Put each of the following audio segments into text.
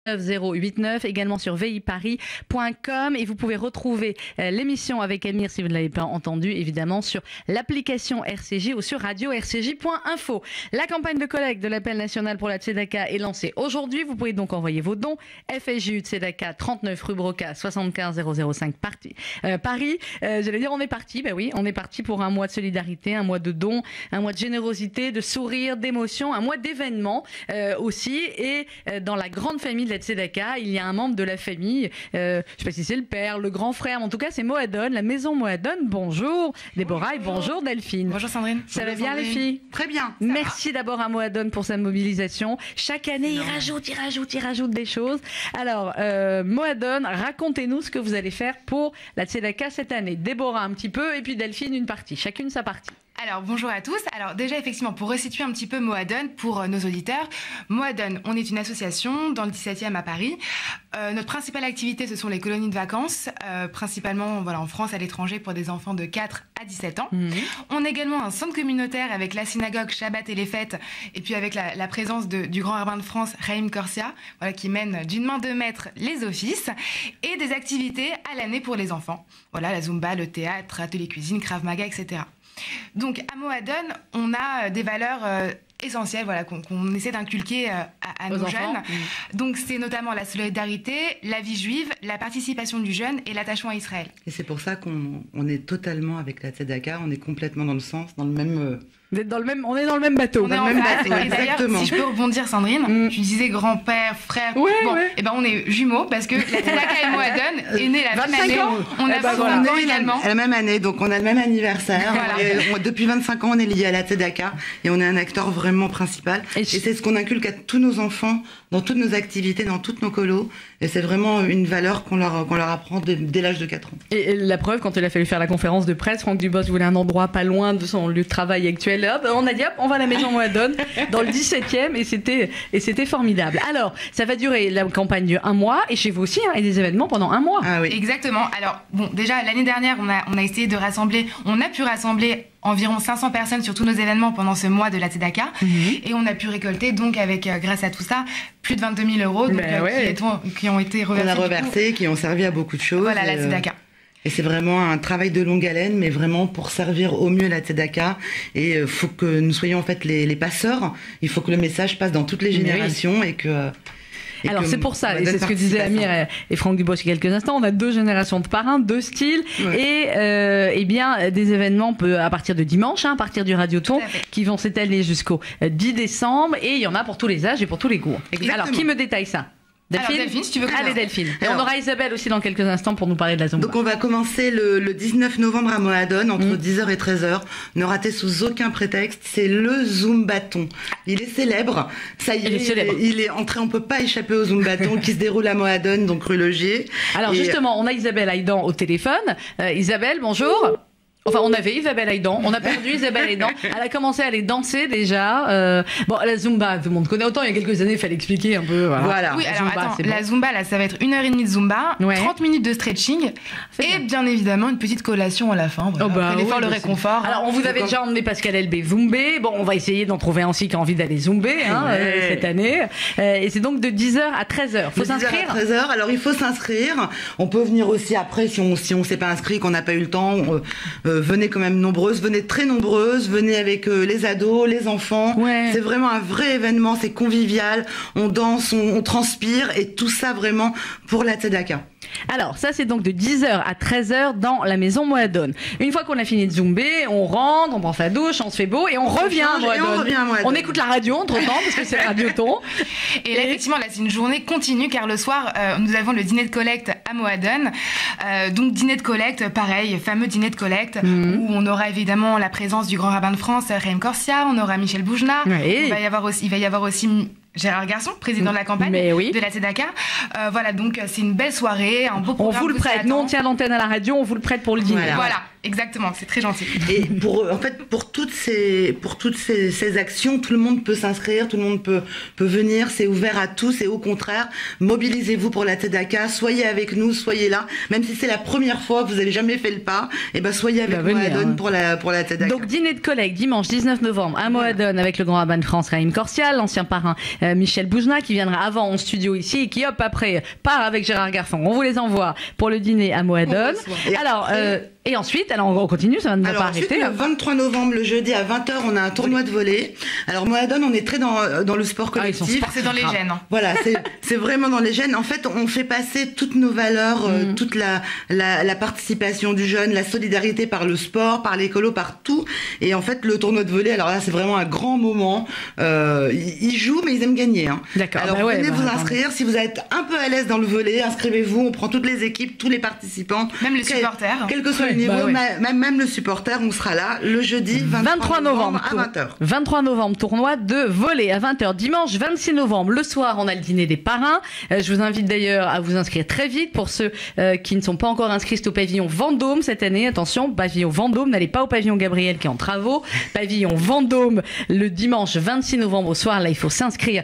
9089, également sur viparis.com, et vous pouvez retrouver l'émission avec Amir, si vous ne l'avez pas entendu, évidemment sur l'application RCJ ou sur radio-rcj.info. La campagne de collecte de l'appel national pour la Tzedaka est lancée aujourd'hui. Vous pouvez donc envoyer vos dons. FSJU Tzedaka, 39 rue Broca, 75 005 Paris. J'allais dire on est parti. Ben oui, on est parti pour un mois de solidarité, un mois de dons, un mois de générosité, de sourire, d'émotion, un mois d'événements aussi. Et dans la grande famille de la Tzedaka, il y a un membre de la famille, je ne sais pas si c'est le père, le grand frère, mais en tout cas c'est Moadone, la maison Moadone. Bonjour Déborah et bonjour Delphine. Bonjour Sandrine. Ça va bien les filles? Très bien. Merci d'abord à Moadone pour sa mobilisation. Chaque année il rajoute des choses. Alors Moadone, racontez-nous ce que vous allez faire pour la Tzedaka cette année. Déborah un petit peu et puis Delphine une partie, chacune sa partie. Alors bonjour à tous. Alors déjà effectivement pour resituer un petit peu Moadone pour nos auditeurs, Moadone, on est une association dans le 17e à Paris. Notre principale activité ce sont les colonies de vacances, principalement voilà, en France, à l'étranger pour des enfants de 4 à 17 ans. On a également un centre communautaire avec la synagogue, Shabbat et les fêtes, et puis avec la présence du grand rabbin de France, Chaim Corsia, voilà, qui mène d'une main de maître les offices, et des activités à l'année pour les enfants. Voilà, la Zumba, le théâtre, atelier cuisine, Krav Maga, etc. Donc à Moadone, on a des valeurs essentielles voilà, qu'on essaie d'inculquer à nos jeunes. Donc c'est notamment la solidarité, la vie juive, la participation du jeune et l'attachement à Israël. Et c'est pour ça qu'on est totalement avec la Tzedaka, on est complètement dans le sens, dans le même... On est dans le même bateau. On est dans le même bateau, exactement. Si je peux rebondir, Sandrine, tu disais grand-père, frère. Et ben on est jumeaux parce que la Tzedaka et Moadone est née la même année. On a 25 ans également. La même année, donc on a le même anniversaire. Voilà. Et depuis 25 ans, on est liés à la Tzedaka et on est un acteur vraiment principal. Et c'est ce qu'on inculque à tous nos enfants, dans toutes nos activités, dans toutes nos colos. Et c'est vraiment une valeur qu'on leur apprend dès l'âge de 4 ans. Et la preuve, quand il a fallu faire la conférence de presse, Franck Dubos voulait un endroit pas loin de son lieu de travail actuel. Hop, on a dit hop, on va à la maison Moadone dans le 17e et c'était formidable. Alors, ça va durer la campagne un mois et chez vous aussi, hein, et des événements pendant un mois. Ah oui. Exactement. Alors, bon, déjà, l'année dernière, on a essayé de rassembler, on a pu rassembler environ 500 personnes sur tous nos événements pendant ce mois de la Tzedaka. Et on a pu récolter, donc, grâce à tout ça, plus de 22 000 euros donc, qui ont été reversés. On a reversé, qui ont servi à beaucoup de choses. Voilà, la Tzedaka. Et c'est vraiment un travail de longue haleine, mais vraiment pour servir au mieux la Tzedaka. Et il faut que nous soyons en fait les passeurs. Il faut que le message passe dans toutes les générations et que... Alors c'est pour ça, et c'est ce que disaient Amir et Franck Dubos il y a quelques instants, on a 2 générations de parrains, 2 styles, et bien des événements à partir de dimanche, à partir du Radioton, qui vont s'étaler jusqu'au 10 décembre, et il y en a pour tous les âges et pour tous les goûts. Exactement. Alors qui me détaille ça? Delphine, alors, Delphine, si tu veux. Allez Delphine. Et on aura Isabelle aussi dans quelques instants pour nous parler de la Zumba. Donc on va commencer le 19 novembre à Moadone entre 10h et 13h. Ne ratez sous aucun prétexte, c'est le Zumbaton. Il est célèbre. Ça y est, il est entré, on peut pas échapper au Zumbaton qui se déroule à Moadone, donc rue Logier. Alors justement, on a Isabelle Haïdan au téléphone. Isabelle, bonjour. Enfin, on avait Isabelle Haïdan, on a perdu Isabelle Haïdan. Elle a commencé à aller danser déjà. Bon, la Zumba, tout le monde connaît. Autant il y a quelques années, il fallait expliquer un peu. Voilà. Oui, alors Zumba, attends, la Zumba, là, ça va être 1h30 de Zumba, 30 minutes de stretching et bien évidemment une petite collation à la fin. Voilà. L'effort, le réconfort. Alors, on vous avait déjà emmené Pascal Elbé zumber. Bon, on va essayer d'en trouver un aussi qui a envie d'aller zumber cette année. Et c'est donc de 10h à 13h. Faut s'inscrire. À 13h. Alors, il faut s'inscrire. On peut venir aussi après si on s'est pas inscrit, qu'on n'a pas eu le temps. Venez quand même nombreuses, venez très nombreuses, venez avec les ados, les enfants. C'est vraiment un vrai événement, c'est convivial, on danse, on transpire et tout ça vraiment pour la Tzedaka. Alors, ça c'est donc de 10h à 13h dans la maison Moadone. Une fois qu'on a fini de zumber, on rentre, on prend sa douche, on se fait beau et on revient à Moadone. On écoute la radio entre-temps parce que c'est Radioton. Et là, effectivement, là c'est une journée continue car le soir, nous avons le dîner de collecte à Moadone. Donc dîner de collecte, pareil, fameux dîner de collecte où on aura évidemment la présence du grand rabbin de France, Chaim Corsia, on aura Michel Boujna, il va y avoir aussi Gérard Garçon, président de la campagne de la Tzedaka. Voilà, donc c'est une belle soirée, un beau programme. On vous le prête. Nous, on tient l'antenne à la radio, on vous le prête pour le dîner. Voilà. Exactement, c'est très gentil. Et pour toutes ces actions, tout le monde peut s'inscrire, tout le monde peut venir, c'est ouvert à tous et au contraire, mobilisez-vous pour la Tzedaka, soyez avec nous, soyez là, même si c'est la première fois que vous n'avez jamais fait le pas, et ben soyez avec Moadone pour la Tzedaka. Donc dîner de collègues dimanche 19 novembre à Moadone avec le grand rabbin de France Raïm Corsial, l'ancien parrain Michel Boujna qui viendra avant en studio ici et qui hop après part avec Gérard Garfon. On vous les envoie pour le dîner à Moadone. Alors et ensuite, alors on continue, ça ne va pas arrêter. Le 23 novembre, le jeudi à 20h, on a un tournoi de volley. Alors Moadone, on est très dans le sport collectif. C'est dans les gènes. Voilà, c'est vraiment dans les gènes. En fait, on fait passer toutes nos valeurs, toute la participation du jeune, la solidarité par le sport, par l'écolo, par tout. Et en fait, le tournoi de volley, alors là, c'est vraiment un grand moment. Ils jouent, mais ils aiment gagner. Hein. D'accord. Alors venez vous inscrire. Si vous êtes un peu à l'aise dans le volley, inscrivez-vous. On prend toutes les équipes, tous les participants. Même les supporters. Quel que soit le niveau, même le supporter, on sera là le jeudi 23 novembre à 20h. 23 novembre, tournoi de volley à 20h. Dimanche 26 novembre, le soir, on a le dîner des parrains. Je vous invite d'ailleurs à vous inscrire très vite. Pour ceux qui ne sont pas encore inscrits, c'est au pavillon Vendôme cette année. Attention, pavillon Vendôme, n'allez pas au pavillon Gabriel qui est en travaux. Pavillon Vendôme, le dimanche 26 novembre au soir, là il faut s'inscrire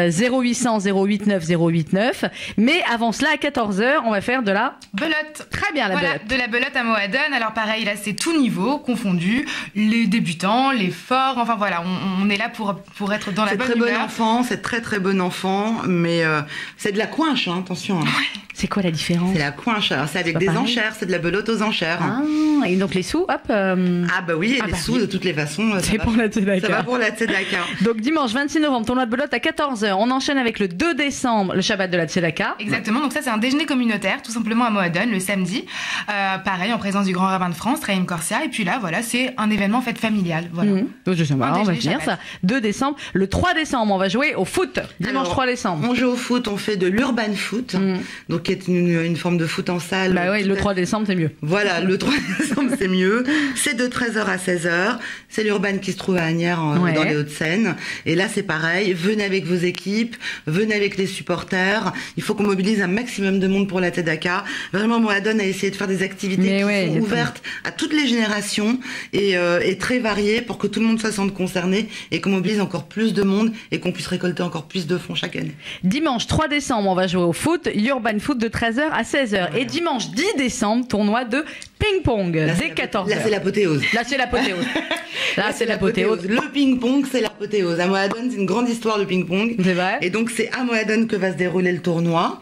0800 089 089. Mais avant cela, à 14h, on va faire de la belote. Très bien, la belote. De la belote à Moadone. Alors pareil, là c'est tout niveau confondu, les débutants, les forts, enfin voilà, on est là pour être dans la bonne humeur. C'est très très bon enfant, mais c'est de la coinche, hein, attention. Hein. Ouais. C'est quoi la différence? C'est la coinche, alors c'est avec des enchères, c'est de la belote aux enchères. Ah, et donc les sous, hop. Ah bah oui, les sous de toutes les façons. C'est pour la Tzedaka. Ça va pour la Tzedaka. Donc dimanche 26 novembre, tournoi de belote à 14h. On enchaîne avec le 2 décembre, le Shabbat de la Tzedaka. Exactement, donc ça c'est un déjeuner communautaire, tout simplement à Moadone, le samedi. Pareil, en présence du grand rabbin de France, Raïm Corsia. Et puis là, voilà, c'est un événement fête familial. Voilà. Je sais pas, on va finir ça. 2 décembre. Le 3 décembre, on va jouer au foot. Dimanche 3 décembre. On joue au foot, on fait de l'urban foot, donc qui est une forme de foot en salle. Bah oui, le 3 décembre, c'est mieux. Voilà, le 3 décembre, c'est mieux. C'est de 13h à 16h. C'est l'urban qui se trouve à Agnières, dans les Hauts-de-Seine. Et là, c'est pareil. Venez avec vos équipes, venez avec les supporters. Il faut qu'on mobilise un maximum de monde pour la Tzedaka. Vraiment, Moadone a essayé de faire des activités qui sont ouvertes à toutes les générations et très variées pour que tout le monde se sente concerné et qu'on mobilise encore plus de monde et qu'on puisse récolter encore plus de fonds chaque année. Dimanche 3 décembre, on va jouer au foot, Urban Foot de 13h à 16h. Et dimanche 10 décembre, tournoi de ping-pong dès 14h. Là, c'est l'apothéose. Là, c'est l'apothéose. Là, c'est l'apothéose. Le ping-pong, c'est l'apothéose. À Moadone, c'est une grande histoire de ping-pong. C'est vrai. Et donc, c'est à Moadone que va se dérouler le tournoi.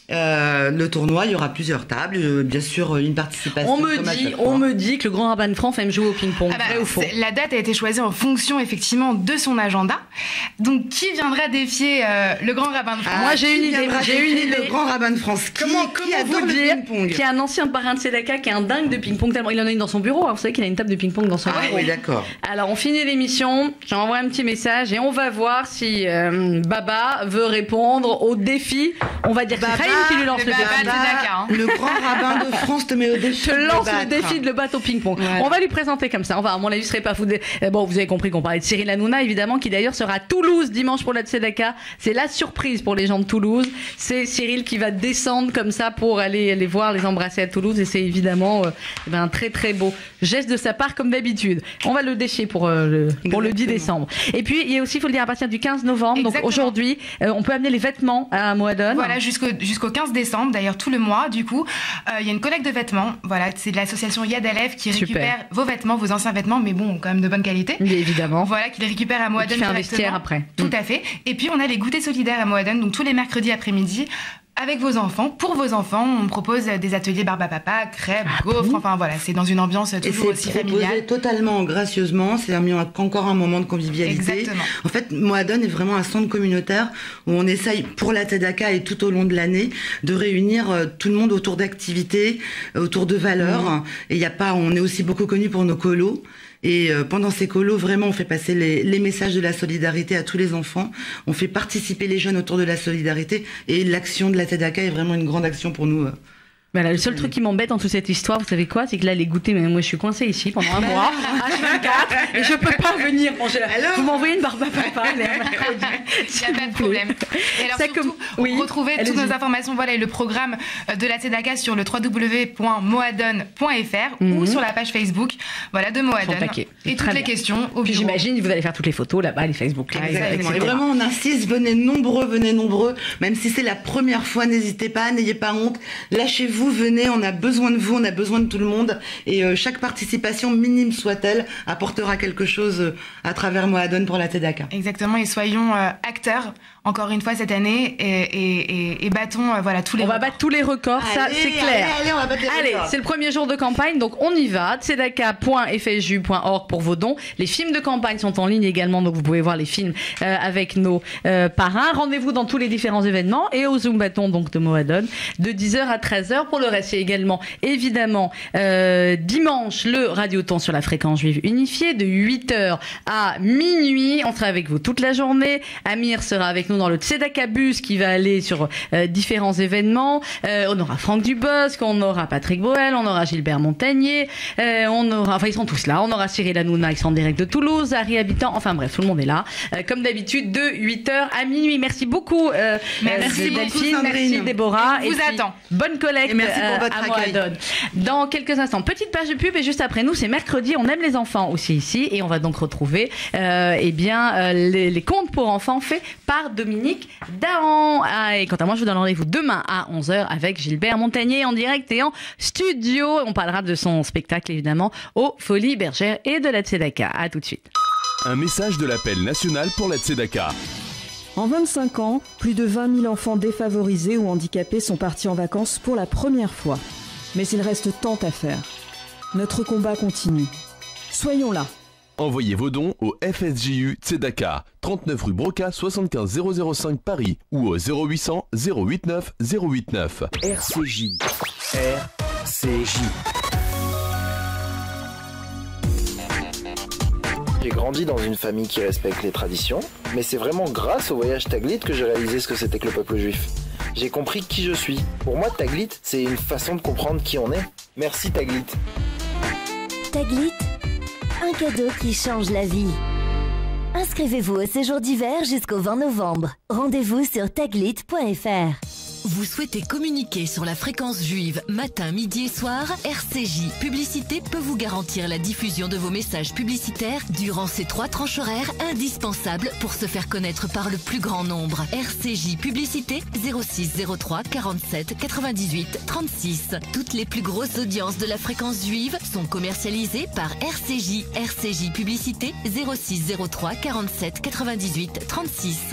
Le tournoi, il y aura plusieurs tables. Bien sûr, une participation. On me dit que le grand rabbin de France aime jouer au ping-pong. Vrai ou faux? La date a été choisie en fonction, effectivement, de son agenda. Donc, qui viendra défier le grand rabbin de France? Moi, j'ai une idée. Le grand rabbin de France. Comment vous dire qu'il y a un ancien parrain de Tzedaka qui est un dingue de ping-pong tellement il en a une dans son bureau. Vous savez qu'il a une table de ping-pong dans son bureau. Ah oui, d'accord. Alors, on finit l'émission. J'envoie un petit message et on va voir si Baba veut répondre au défi. On va dire que c'est Raïm qui lui lance le défi. Le grand rabbin de France te met au défi. Je lance le défi de le battre au ping-pong. Ouais. On va lui présenter comme ça. À mon avis, ce serait pas fou. Bon, vous avez compris qu'on parlait de Cyril Hanouna, évidemment, qui d'ailleurs sera à Toulouse dimanche pour la Tzedaka. C'est la surprise pour les gens de Toulouse. C'est Cyril qui va descendre comme ça pour aller les voir, les embrasser à Toulouse. Et c'est évidemment un très très beau geste de sa part, comme d'habitude. On va le défier pour le 10 décembre. Et puis, il y a aussi, il faut le dire, à partir du 15 novembre, donc aujourd'hui, on peut amener les vêtements à Moadone. Voilà, jusqu'au 15 décembre, d'ailleurs tout le mois, du coup, il y a une collecte de vêtements. Voilà, c'est de l'association Yad Aleph qui récupère vos vêtements, vos anciens vêtements, mais bon, quand même de bonne qualité. Mais évidemment. Voilà, qui les récupère à Moadone. Qui fait un vestiaire après. Tout à fait. Et puis, on a les goûters solidaires à Moadone, donc tous les mercredis après-midi. Avec vos enfants, pour vos enfants, on propose des ateliers barbe à papa, crêpes, gaufres, enfin voilà, c'est dans une ambiance toujours aussi familiale. Et c'est proposé totalement gracieusement, c'est encore un moment de convivialité. Exactement. En fait, Moadone est vraiment un centre communautaire où on essaye, pour la Tzedaka et tout au long de l'année, de réunir tout le monde autour d'activités, autour de valeurs. Et on est aussi beaucoup connu pour nos colos. Et pendant ces colos, vraiment, on fait passer les messages de la solidarité à tous les enfants. On fait participer les jeunes autour de la solidarité. Et l'action de la Tzedaka est vraiment une grande action pour nous. Voilà, le seul truc qui m'embête dans toute cette histoire, vous savez quoi? C'est que là, les goûters, mais moi je suis coincée ici pendant un mois, H24, et je peux pas venir manger. Vous m'envoyez une barbe à papa, mercredi. Il n'y a pas de problème. Et alors surtout, retrouvez toutes nos informations, voilà, et le programme de la Tzedaka sur le www.moadone.fr ou sur la page Facebook, voilà, de Moadone. Et toutes les questions au bureau. J'imagine que vous allez faire toutes les photos là-bas, les Facebook Live. Exactement. Et vraiment, on insiste, venez nombreux. Même si c'est la première fois, n'hésitez pas, n'ayez pas honte. Lâchez-vous, venez, on a besoin de vous, on a besoin de tout le monde. Et chaque participation, minime soit-elle, apportera quelque chose à travers Moadone pour la Tzedaka. Exactement, et soyons acteurs, encore une fois, cette année, et battons voilà, tous les records. On va battre tous les records, ça c'est clair. Allez, on va battre les records. C'est le premier jour de campagne, donc on y va. tzedaka.fju.org pour vos dons. Les films de campagne sont en ligne également, donc vous pouvez voir les films avec nos parrains. Rendez-vous dans tous les différents événements et au Zumbaton donc de Moadone de 10h à 13h. Pour le reste, il y a également évidemment dimanche le Radioton sur la fréquence juive unifiée de 8h à minuit. On sera avec vous toute la journée. Amir sera avec nous dans le Tzedaka Bus qui va aller sur différents événements. On aura Franck Dubosc, on aura Patrick Boel, on aura Gilbert Montagnier, ils sont tous là. On aura Cyril Hanouna qui sont en direct de Toulouse, Harry Habitant, enfin bref, tout le monde est là. Comme d'habitude, de 8h à minuit. Merci beaucoup, merci Delphine, merci Déborah. On vous attend. Bonne collecte à Moadone. Dans quelques instants, petite page de pub et juste après nous, c'est mercredi, on aime les enfants aussi ici et on va donc retrouver les contes pour enfants faits par Dominique Dahan. Et quant à moi, je vous donne rendez-vous demain à 11h avec Gilbert Montagnier en direct et en studio. On parlera de son spectacle évidemment aux Folies Bergères et de la Tzedaka. À tout de suite. Un message de l'appel national pour la Tzedaka. En 25 ans, plus de 20 000 enfants défavorisés ou handicapés sont partis en vacances pour la première fois. Mais il reste tant à faire. Notre combat continue. Soyons là. Envoyez vos dons au FSJU Tzedaka, 39 rue Broca, 75 005 Paris ou au 0800 089 089. RCJ. RCJ. J'ai grandi dans une famille qui respecte les traditions, mais c'est vraiment grâce au voyage Taglit que j'ai réalisé ce que c'était que le peuple juif. J'ai compris qui je suis. Pour moi, Taglit, c'est une façon de comprendre qui on est. Merci Taglit. Taglit, un cadeau qui change la vie. Inscrivez-vous au séjour d'hiver jusqu'au 20 novembre. Rendez-vous sur taglit.fr. Vous souhaitez communiquer sur la fréquence juive matin, midi et soir? RCJ Publicité peut vous garantir la diffusion de vos messages publicitaires durant ces 3 tranches horaires indispensables pour se faire connaître par le plus grand nombre. RCJ Publicité 06 03 47 98 36. Toutes les plus grosses audiences de la fréquence juive sont commercialisées par RCJ. RCJ Publicité 06 03 47 98 36.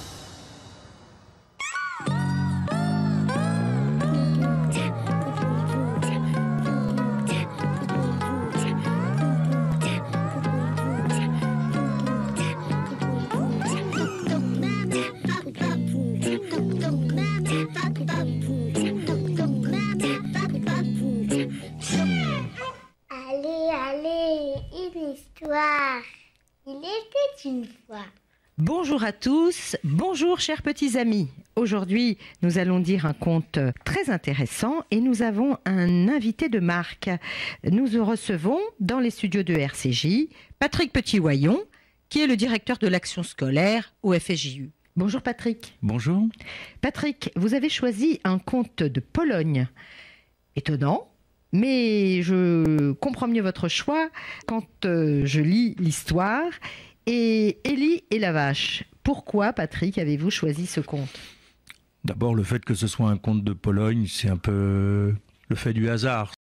Il était une fois. Bonjour à tous, bonjour chers petits amis. Aujourd'hui, nous allons dire un conte très intéressant et nous avons un invité de marque. Nous recevons dans les studios de RCJ Patrick Petit-Wayon, qui est le directeur de l'action scolaire au FSJU. Bonjour Patrick. Bonjour. Patrick, vous avez choisi un conte de Pologne. Étonnant. Mais je comprends mieux votre choix quand je lis l'histoire. Et Élie et la vache. Pourquoi, Patrick, avez-vous choisi ce conte ? D'abord, le fait que ce soit un conte de Pologne, c'est un peu le fait du hasard.